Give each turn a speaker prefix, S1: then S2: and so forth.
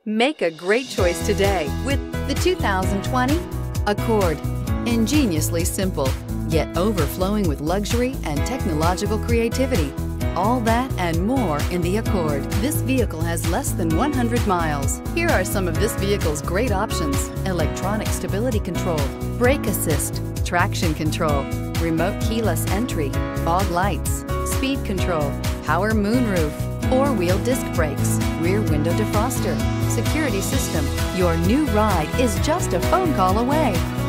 S1: Make a great choice today with the 2020 Accord. Ingeniously simple, yet overflowing with luxury and technological creativity. All that and more in the Accord. This vehicle has less than 100 miles. Here are some of this vehicle's great options: electronic stability control, brake assist, traction control, remote keyless entry, fog lights, speed control, power moonroof, four-wheel disc brakes, rear window defroster, security system. Your new ride is just a phone call away.